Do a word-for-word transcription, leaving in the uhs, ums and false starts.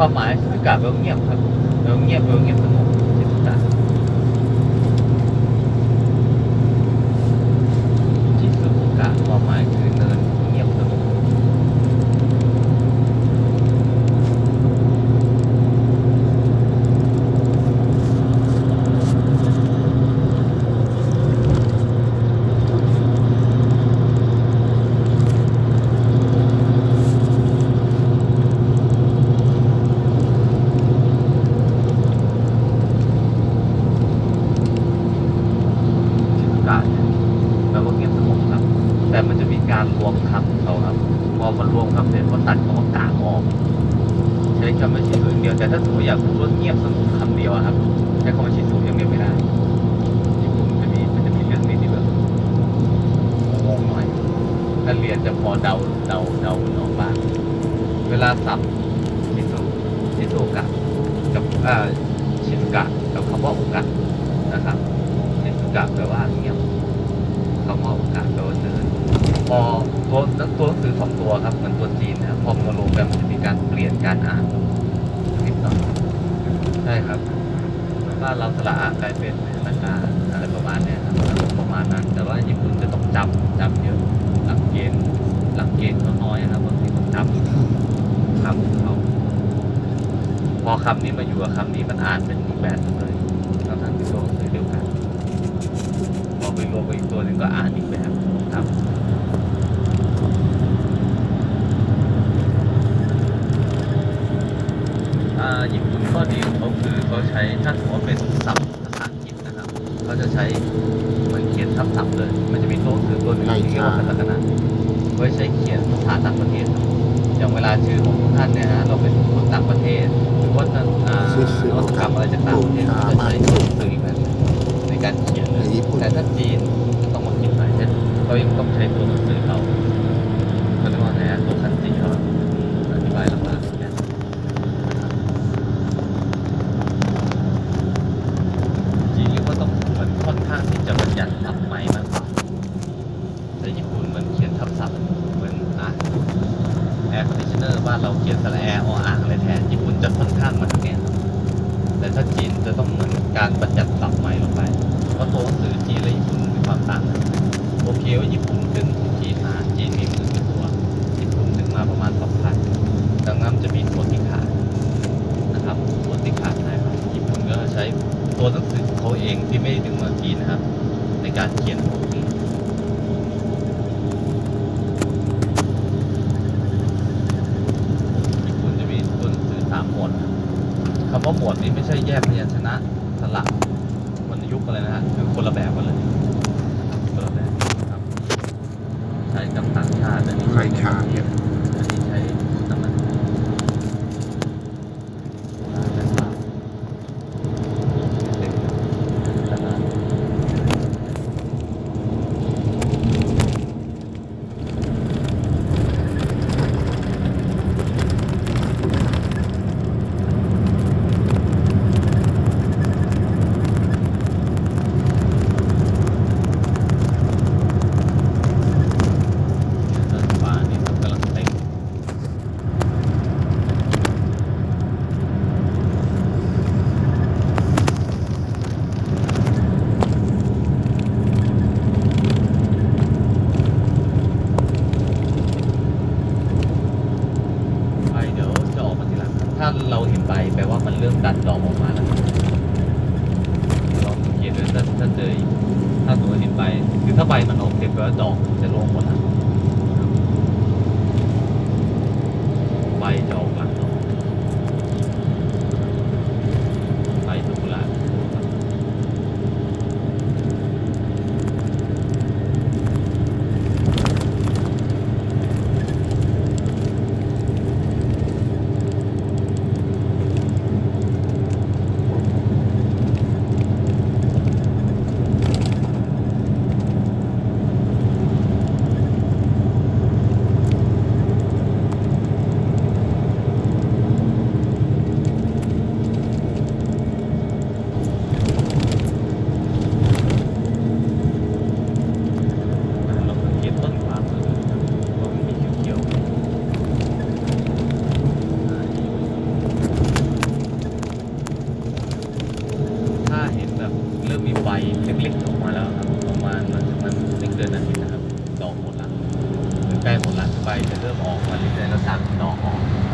ความหมายชิสุกะแปลว่าเงียบครับแปลว่าเงียบแปลว่าเงียบสงบชิสุกะชิสุกะความหมายคือเนินเงียบสงบแต่มันจะมีการรวมคำเขาครับพอมันรวมคำเสร็จก็ตัดคำว่ากลางออกใช้คำว่าชิสุอย่างเดียวแต่ถ้าสมมติอยากพูดว่าเงียบสงบคำเดียวครับใช้คำว่าชิสุอย่างเดียวไม่ได้ญี่ปุ่นมันจะมีมันจะมีเรื่องนี้ที่แบบงงหน่อยถ้าเรียนจะพอเดาเดาเดาออกบ้างเวลาสับชิสุชิสุกะกับอ่าชิสุกะกับคำว่าโอกะนะครับชิสุกะแปลว่าเงียบคำว่าโอกะแปลว่าเนินพอตัวตัวหนังสือสองตัวครับเหมือนตัวจีนนะครับพอมารวมกันมันจะมีการเปลี่ยนการอ่านนิดหน่อยใช่ครับว่าเราสระอากลายเป็นนาคาอะไรประมาณนี้ครับประมาณนั้นแต่ว่าญี่ปุ่นจะต้องจำจำเยอะหลักเกณฑ์หลักเกณฑ์เขาน้อยนะครับบางทีต้องจำคำของเขาพอคำนี้มาอยู่กับคำนี้มันอ่านเป็นอีกแบบเลยทั้งทั้งที่ตัวหนังสือเดียวกันพอไปรวมกับอีกตัวหนึ่งก็อ่านอีกแบบครับญี่ปุ่นข้อดีของเขาคือเขาใช้ถ้าถือว่าเป็นศัพท์ภาษาอังกฤษนะครับเขาจะใช้เหมือนเขียนทับศัพท์เลยมันจะมีตัวหนังสือตัวหนึ่งที่เรียกว่าคาตาคานะไว้ใช้เขียนภาษาต่างประเทศอย่างเวลาชื่อของทุกท่านเนี่ยฮะเราเป็นคนต่างประเทศหรือว่าท่านนวัตกรรมอะไรจากต่างประเทศจะใช้ตัวหนังสืออีกแบบในการเขียนเลยแต่ถ้าจีนต้องมาคิดใหม่เช่นเขายังต้องใช้ตัวหนังสือเขาเขาเรียกว่าไงฮะตัวคันจิเขาอธิบายลำบากค่อนข้างที่จะบัญญัติศัพท์ใหม่มากกว่าแต่ญี่ปุ่นเหมือนเขียนทับศัพท์เหมือนอ่ะแอร์คอนดิชเนอร์บ้านเราเขียนสระแอร์ออ่างอะไรแทนญี่ปุ่นจะค่อนข้างมาทางนี้แต่ถ้าจีนจะต้องเหมือนการบัญญัติศัพท์ใหม่ลงไปเพราะตัวหนังสือจีนและญี่ปุ่นมีความต่างกันโอเคว่าญี่ปุ่นดึงจีนมาจีนมีมือตัวญี่ปุ่นดึงมาประมาณสองพันดังนั้นจะมีตัวที่ขาดนะครับตัวที่ขาดนะครับญี่ปุ่นก็ใช้ตัวหนังสือของเขาเองที่ไม่ได้ดึงมาจีนนะครับในการเขียนพวกนี้ญี่ปุ่นจะมีตัวหนังสือสามหมวดคำว่าหมวดนี้ไม่ใช่แยกพยัญชนะสลักวรรณยุกต์อะไรนะฮะคือคนละแบบกันเลยคนละแบบครับใช้กับต่างชาติอันนี้ใช้ชาติอันนี้ใช้น้ำมันเราเห็นใบแปลว่ามันเริ่มดันดอกออกมาแล้วลองสังเกตดูถ้าถ้าเจอถ้าตัวเห็นใบคือถ้าใบมันออกเสร็จแปลว่าดอกจะร่วงหมดแล้วใบจะออกหลังดอกใบตุลาเล็กๆออกมาแล้วครับประมาณมันมันไม่เกินนาทีนะครับดอกหมดละใกล้หมดละใบจะเริ่มออกมาเรื่อยๆแล้วตามที่น้องออก